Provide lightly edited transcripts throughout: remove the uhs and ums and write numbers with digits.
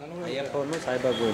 అయ్యప్పను సాయిబాబు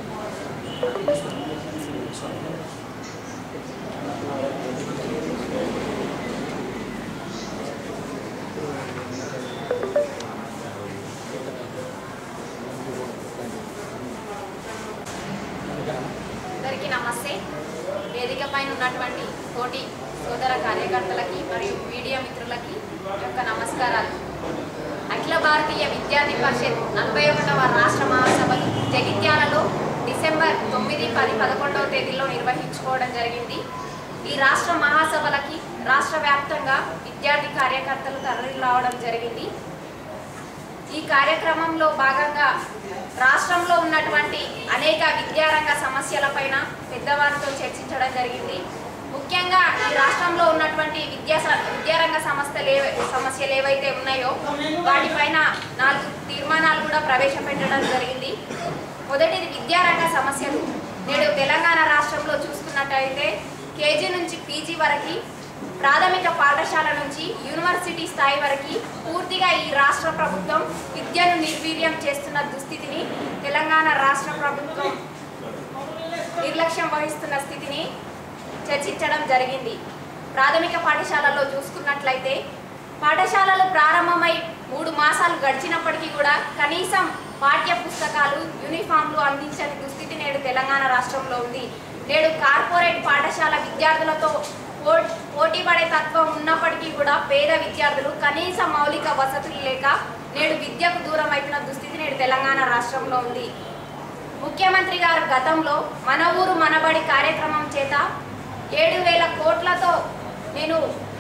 అందరికీ నమస్తే. వేదిక పైన ఉన్నటువంటి తోటి సోదర కార్యకర్తలకి మరియు మీడియా మిత్రులకి యొక్క నమస్కారాలు. అఖిల భారతీయ విద్యార్థి పరిషత్ 41వ రాష్ట్ర మహాసభలు జగిత్యాలలో డిసెంబర్ 9, 10, 11వ తేదీల్లో నిర్వహించుకోవడం జరిగింది. ఈ రాష్ట్ర మహాసభలకి రాష్ట్ర వ్యాప్తంగా విద్యార్థి కార్యకర్తలు తరలి రావడం జరిగింది. ఈ కార్యక్రమంలో భాగంగా రాష్ట్రంలో ఉన్నటువంటి అనేక విద్యారంగ సమస్యలపైన పెద్దవారితో చర్చించడం జరిగింది. ముఖ్యంగా ఈ రాష్ట్రంలో ఉన్నటువంటి విద్యారంగ సమస్యలు ఏవైతే ఉన్నాయో వాటిపైన 4 తీర్మానాలు కూడా ప్రవేశపెట్టడం జరిగింది. మొదటిది విద్యారంగ సమస్యలు. నేడు తెలంగాణ రాష్ట్రంలో చూసుకున్నట్టయితే కేజీ నుంచి పీజీ వరకు, ప్రాథమిక పాఠశాల నుంచి యూనివర్సిటీ స్థాయి వరకు పూర్తిగా ఈ రాష్ట్ర ప్రభుత్వం విద్యను నిర్వీర్యం చేస్తున్న దుస్థితిని, తెలంగాణ రాష్ట్ర ప్రభుత్వం నిర్లక్ష్యం వహిస్తున్న స్థితిని చర్చించడం జరిగింది. ప్రాథమిక పాఠశాలలో చూసుకున్నట్లయితే పాఠశాలలు ప్రారంభమై 3 మాసాలు గడిచినప్పటికీ కూడా కనీసం పాఠ్య పుస్తకాలు, యూనిఫామ్లు అందించని దుస్థితి నేడు తెలంగాణ రాష్ట్రంలో ఉంది. నేడు కార్పొరేట్ పాఠశాల విద్యార్థులతో పోటీ పడే తత్వం ఉన్నప్పటికీ కూడా పేద విద్యార్థులు కనీస మౌలిక వసతులు లేక నేడు విద్యకు దూరం అయిన దుస్థితి నేడు తెలంగాణ రాష్ట్రంలో ఉంది. ముఖ్యమంత్రి గారు గతంలో మన ఊరు మనబడి కార్యక్రమం చేత 7,000 కోట్లతో నేను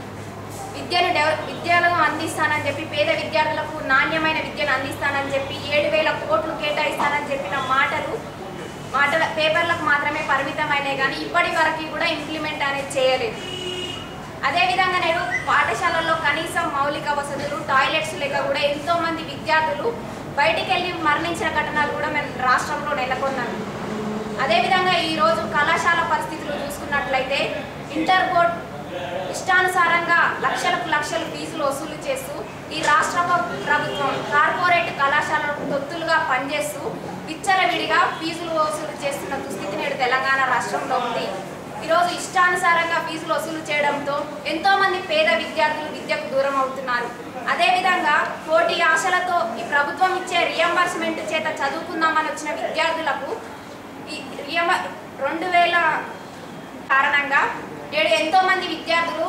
విద్యను అందిస్తానని చెప్పి, పేద విద్యార్థులకు నాణ్యమైన విద్యను అందిస్తానని చెప్పి 7,000 కోట్లు కేటాయిస్తానని చెప్పిన మాటల పేపర్లకు మాత్రమే పరిమితమైనాయి, కానీ ఇప్పటి వరకు కూడా ఇంప్లిమెంట్ అనేది చేయలేదు. అదేవిధంగా నేడు పాఠశాలల్లో కనీసం మౌలిక వసతులు, టాయిలెట్స్ లేక కూడా ఎంతోమంది విద్యార్థులు బయటికి వెళ్ళి మరణించిన ఘటనలు కూడా మేము రాష్ట్రంలో నెలకొన్నాము. అదేవిధంగా ఈరోజు కళాశాల పరిస్థితులు చూసుకున్నట్లయితే ఇంటర్ బోర్డ్ ఇష్టానుసారంగా లక్షలు ఫీజులు వసూలు చేస్తూ ఈ రాష్ట్ర ప్రభుత్వం కార్పొరేట్ కళాశాలకు తొత్తులుగా పనిచేస్తూ విచ్చలవిడిగా ఫీజులు వసూలు చేస్తున్న దుస్థితి నేడు తెలంగాణ రాష్ట్రంలో ఉంది. ఈరోజు ఇష్టానుసారంగా ఫీజులు వసూలు చేయడంతో ఎంతోమంది పేద విద్యార్థులు విద్యకు దూరం అవుతున్నారు. అదేవిధంగా కోటి ఆశలతో ఈ ప్రభుత్వం ఇచ్చే రియంబర్స్మెంట్ చేత చదువుకుందామని వచ్చిన విద్యార్థులకు ఈ 2000 కారణంగా నేడు ఎంతోమంది విద్యార్థులు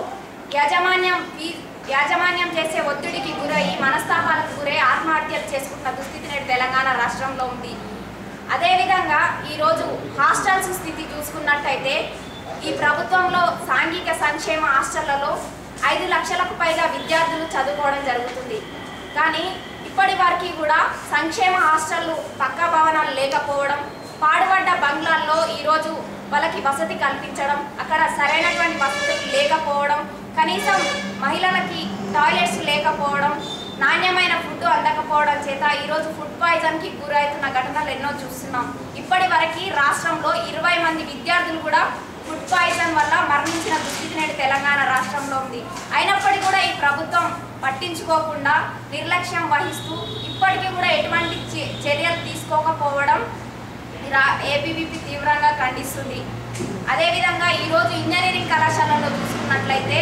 యాజమాన్యం చేసే ఒత్తిడికి గురయ్యి మనస్తాపాలకు గురై ఆత్మహత్యలు చేసుకుంటున్న దుస్థితి నేడు తెలంగాణ రాష్ట్రంలో ఉంది. అదేవిధంగా ఈరోజు హాస్టల్స్ స్థితి చూసుకున్నట్టయితే ఈ ప్రభుత్వంలో సాంఘిక సంక్షేమ హాస్టళ్లలో 5 లక్షలకు పైగా విద్యార్థులు చదువుకోవడం జరుగుతుంది. కానీ ఇప్పటి వరకు కూడా సంక్షేమ హాస్టళ్ళు పక్కా భవనాలు లేకపోవడం, పాడుపడ్డ బంగ్లాల్లో ఈరోజు వాళ్ళకి వసతి కల్పించడం, అక్కడ సరైనటువంటి వసతులు లేకపోవడం, కనీసం మహిళలకి టాయిలెట్స్ లేకపోవడం, నాణ్యమైన ఫుడ్ అందకపోవడం చేత ఈరోజు ఫుడ్ పాయిజన్కి గురవుతున్న ఘటనలు ఎన్నో చూస్తున్నాం. ఇప్పటి వరకు రాష్ట్రంలో 20 మంది విద్యార్థులు కూడా ఫుడ్ పాయిజన్ వల్ల మరణించిన దుస్థితి నేడు తెలంగాణ రాష్ట్రంలో ఉంది. అయినప్పటికీ కూడా ఈ ప్రభుత్వం పట్టించుకోకుండా నిర్లక్ష్యం వహిస్తూ ఇప్పటికీ కూడా ఎటువంటి చర్యలు తీసుకోకపోవడం ఏబీవీపీ తీవ్రంగా ఖండిస్తుంది. అదేవిధంగా ఈరోజు ఇంజనీరింగ్ కళాశాలలో చూసుకున్నట్లయితే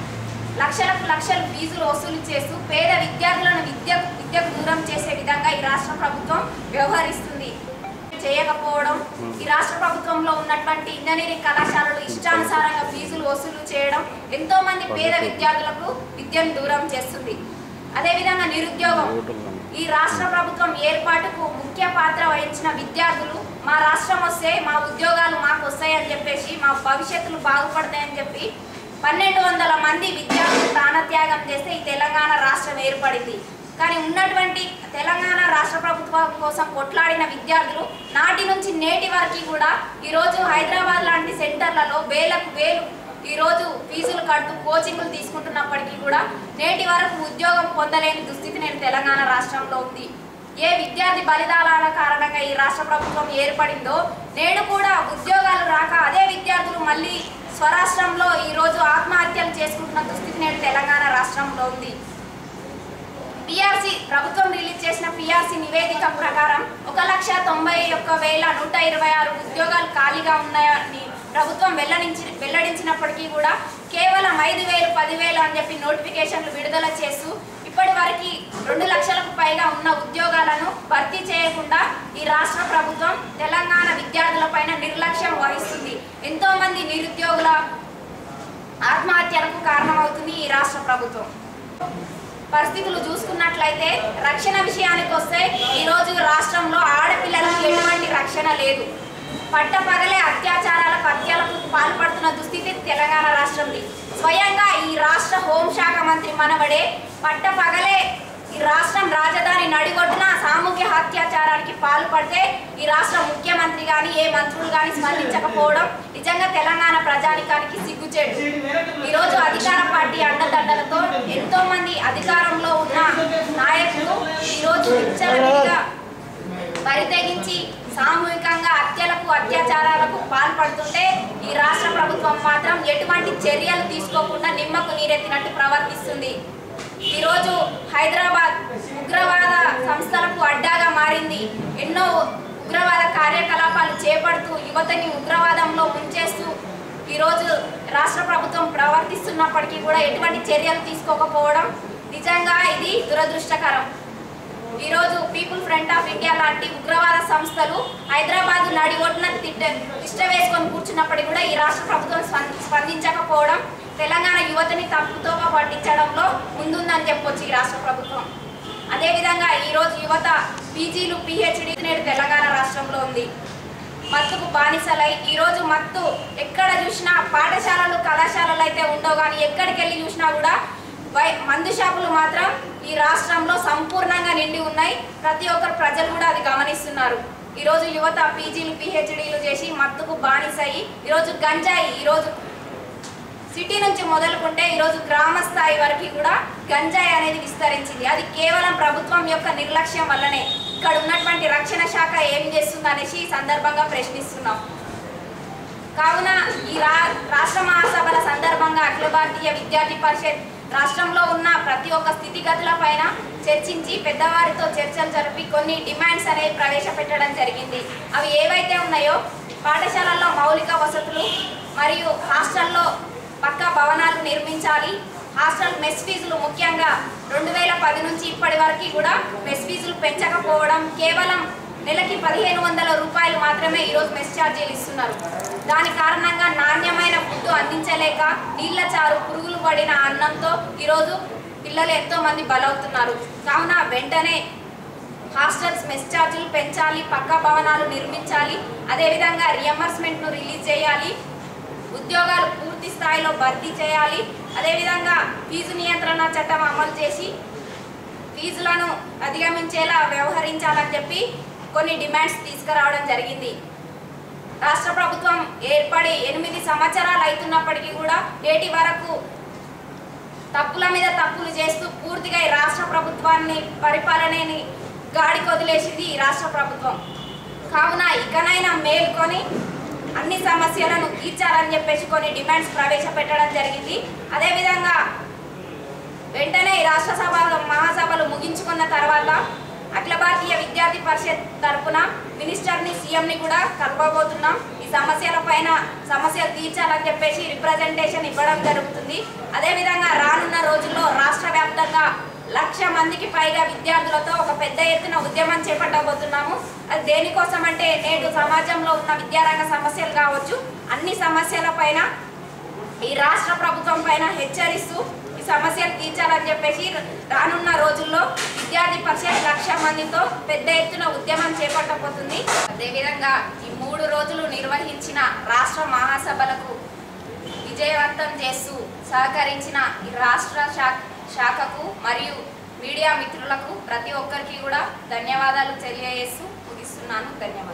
లక్షలు ఫీజులు వసూలు చేస్తూ పేద విద్యార్థులను విద్యకు దూరం చేసే విధంగా ఈ రాష్ట్ర ప్రభుత్వం వ్యవహరిస్తుంది. చేయకపోవడం, ఈ రాష్ట్ర ప్రభుత్వంలో ఉన్నటువంటి ఇంజనీరింగ్ కళాశాలలు ఇష్టానుసారంగా ఫీజులు వసూలు చేయడం ఎంతోమంది పేద విద్యార్థులకు విద్యను దూరం చేస్తుంది. అదేవిధంగా నిరుద్యోగం. ఈ రాష్ట్ర ప్రభుత్వం ఏర్పాటుకు ముఖ్య పాత్ర వహించిన విద్యార్థులు మా రాష్ట్రం వస్తే మా ఉద్యోగాలు మాకు వస్తాయని చెప్పేసి, మా భవిష్యత్తులు బాగుపడతాయని చెప్పి 1200 మంది విద్యార్థులు ప్రాణత్యాగం చేస్తే ఈ తెలంగాణ రాష్ట్రం ఏర్పడింది. కానీ ఉన్నటువంటి తెలంగాణ రాష్ట్ర ప్రభుత్వం కోసం కొట్లాడిన విద్యార్థులు నాటి నుంచి నేటి వరకు కూడా ఈరోజు హైదరాబాద్ లాంటి సెంటర్లలో వేలు ఈరోజు ఫీజులు కడుతూ కోచింగ్లు తీసుకుంటున్నప్పటికీ కూడా నేటి వరకు ఉద్యోగం పొందలేని దుస్థితి నేడు తెలంగాణ రాష్ట్రంలో ఉంది. ఏ విద్యార్థి బలిదానాల కారణంగా ఈ రాష్ట్ర ప్రభుత్వం ఏర్పడిందో నేడు కూడా ఉద్యోగాలు రాక అదే విద్యార్థులు మళ్ళీ స్వరాష్ట్రంలో ఈరోజు ఆత్మహత్యలు చేసుకుంటున్న దుస్థితి నేడు తెలంగాణ రాష్ట్రంలో ఉంది. పిఆర్సీ ప్రభుత్వం రిలీజ్ చేసిన పిఆర్సీ నివేదిక ప్రకారం 1,91,126 ఉద్యోగాలు ఖాళీగా ఉన్నాయని ప్రభుత్వం వెల్లడించినప్పటికీ కూడా కేవలం 5,000, 10,000 అని చెప్పి నోటిఫికేషన్లు విడుదల చేస్తూ ఇప్పటి వరకు 2 లక్షలకు పైగా ఉన్న ఉద్యోగాలను భర్తీ చేయకుండా ఈ రాష్ట్ర ప్రభుత్వం తెలంగాణ విద్యార్థులపైన నిర్లక్ష్యం వహిస్తుంది. ఎంతో మంది నిరుద్యోగుల ఆత్మహత్యలకు కారణమవుతుంది ఈ రాష్ట్ర ప్రభుత్వం. పరిస్థితులు చూసుకున్నట్లయితే రక్షణ విషయానికి వస్తే ఈరోజు రాష్ట్రంలో ఆడపిల్లలకు ఎటువంటి రక్షణ లేదు. పట్టపగలే అత్యాచారాలకు, హత్యలకు పాల్పడుతున్న దుస్థితి తెలంగాణ రాష్ట్రంది. స్వయంగా ఈ రాష్ట్ర హోంశాఖ మంత్రి మనవడే పట్టపగలే ఈ రాష్ట్రం రాజధాని నడిగొట్టున సామూహిక అత్యాచారానికి పాల్పడితే ఈ రాష్ట్ర ముఖ్యమంత్రి కానీ ఏ మంత్రులు కానీ స్పందించకపోవడం నిజంగా తెలంగాణ ప్రజానికానికి సిగ్గుచేటు. ఈరోజు అధికార పార్టీ అండదండలతో ఎంతో మంది అధికారంలో ఉన్న నాయకులు ఈరోజు విచ్చలవిడిగా పరితెగించి సామూహికంగా హత్యలకు, అత్యాచారాలకు పాల్పడుతుంటే ఈ రాష్ట్ర ప్రభుత్వం మాత్రం ఎటువంటి చర్యలు తీసుకోకుండా నిమ్మకు నీరెత్తినట్టు ప్రవర్తిస్తుంది. ఈరోజు హైదరాబాద్ ఉగ్రవాద సంస్థలకు అడ్డాగా మారింది. ఎన్నో ఉగ్రవాద కార్యకలాపాలు చేపడుతూ యువతని ఉగ్రవాదంలో ముంచేస్తూ ఈరోజు రాష్ట్ర ప్రభుత్వం ప్రవర్తిస్తున్నప్పటికీ కూడా ఎటువంటి చర్యలు తీసుకోకపోవడం నిజంగా ఇది దురదృష్టకరం. ఈరోజు పీపుల్ ఫ్రంట్ ఆఫ్ ఇండియా లాంటి ఉగ్రవాద సంస్థలు హైదరాబాద్ నడిగొట్టున తిష్ట వేసుకొని కూర్చున్నప్పటికీ కూడా ఈ రాష్ట్ర ప్రభుత్వం స్పందించకపోవడం తెలంగాణ యువతని తప్పుతోవ పట్టించడంలో ముందుందని చెప్పొచ్చు ఈ రాష్ట్ర ప్రభుత్వం. అదేవిధంగా ఈరోజు యువత పీజీలు, పిహెచ్డీ నేడు తెలంగాణ రాష్ట్రంలో ఉంది. మత్తుకు బానిసలై ఈరోజు మత్తు ఎక్కడ చూసినా పాఠశాలలు, కళాశాలలు అయితే ఉండవు కానీ ఎక్కడికి వెళ్ళి చూసినా కూడా మందు షాపులు మాత్రం ఈ రాష్ట్రంలో సంపూర్ణంగా నిండి ఉన్నాయి. ప్రతి ఒక్కరు ప్రజలు కూడా అది గమనిస్తున్నారు. ఈరోజు యువత పీజీలు, పిహెచ్డీలు చేసి మత్తుకు బానిసయి ఈరోజు గంజాయి ఈరోజు సిటీ నుంచి మొదలుకుంటే ఈరోజు గ్రామ స్థాయి వరకు కూడా గంజాయి అనేది విస్తరించింది. అది కేవలం ప్రభుత్వం యొక్క నిర్లక్ష్యం వల్లనే. ఇక్కడ ఉన్నటువంటి రక్షణ శాఖ ఏం చేస్తుంది అనేసి ఈ సందర్భంగా ప్రశ్నిస్తున్నాం. కావున ఈ రాష్ట్ర మహాసభల సందర్భంగా అఖిల భారతీయ విద్యార్థి పరిషత్ రాష్ట్రంలో ఉన్న ప్రతి ఒక్క స్థితిగతుల పైన చర్చించి పెద్దవారితో చర్చలు జరిపి కొన్ని డిమాండ్స్ అనేవి ప్రవేశపెట్టడం జరిగింది. అవి ఏవైతే ఉన్నాయో పాఠశాలల్లో మౌలిక వసతులు మరియు హాస్టల్లో పక్కా భవనాలు నిర్మించాలి. హాస్టల్ మెస్ ఫీజులు ముఖ్యంగా 2010 నుంచి ఇప్పటి వరకు కూడా మెస్ ఫీజులు పెంచకపోవడం, కేవలం నెలకి 1,500 రూపాయలు మాత్రమే ఈరోజు మెస్ ఛార్జీలు ఇస్తున్నారు. దాని కారణంగా నాణ్యమైన ఫుడ్ అందించలేక నీళ్ల చారు, పురుగులు పడిన అన్నంతో ఈరోజు పిల్లలు ఎంతో మంది బలవుతున్నారు. కావున వెంటనే హాస్టల్స్ మెస్ ఛార్జీలు పెంచాలి, పక్కా భవనాలు నిర్మించాలి. అదేవిధంగా రియంబర్స్మెంట్ను రిలీజ్ చేయాలి. ఉద్యోగాలు పూర్తి స్థాయిలో భర్తీ చేయాలి. అదేవిధంగా ఫీజు నియంత్రణ చట్టం అమలు చేసి ఫీజులను అధిగమించేలా వ్యవహరించాలని చెప్పి కొన్ని డిమాండ్స్ తీసుకురావడం జరిగింది. రాష్ట్ర ప్రభుత్వం ఏర్పడి 8 సంవత్సరాలు అవుతున్నప్పటికీ కూడా నేటి వరకు తప్పుల మీద తప్పులు చేస్తూ పూర్తిగా ఈ రాష్ట్ర ప్రభుత్వాన్ని పరిపాలనని గాడికి వదిలేసింది ఈ రాష్ట్ర ప్రభుత్వం. కావున ఇకనైనా మేల్కొని అన్ని సమస్యలను తీర్చాలని చెప్పేసి కొన్ని డిమాండ్స్ ప్రవేశపెట్టడం జరిగింది. అదేవిధంగా వెంటనే ఈ రాష్ట్ర మహాసభలు ముగించుకున్న తర్వాత అఖిల భారతీయ విద్యార్థి పరిషత్ తరఫున మినిస్టర్ని, సీఎంని కూడా కలపబోతున్నాం. ఈ సమస్యలు తీర్చాలని చెప్పేసి రిప్రజెంటేషన్ ఇవ్వడం జరుగుతుంది. అదేవిధంగా రానున్న రోజుల్లో రాష్ట్ర వ్యాప్తంగా 1,00,000 మందికి పైగా విద్యార్థులతో ఒక పెద్ద ఎత్తున ఉద్యమం చేపట్టబోతున్నాము. అది దేనికోసం అంటే నేడు సమాజంలో ఉన్న విద్యారంగ సమస్యలు కావచ్చు, అన్ని సమస్యల పైన ఈ రాష్ట్ర ప్రభుత్వం పైన హెచ్చరిస్తూ ఈ సమస్యలు తీర్చాలని చెప్పేసి రానున్న రోజుల్లో విద్యార్థి పరిషత్ 1,00,000 మందితో పెద్ద ఎత్తున ఉద్యమం చేపట్టబోతుంది. అదేవిధంగా ఈ 3 రోజులు నిర్వహించిన రాష్ట్ర మహాసభలకు విజయవంతం చేస్తూ సహకరించిన ఈ రాష్ట్ర శాఖకు మరియు మీడియా మిత్రులకు ప్రతి ఒక్కరికి కూడా ధన్యవాదాలు తెలియజేస్తూ ముగిస్తున్నాను. ధన్యవాదాలు.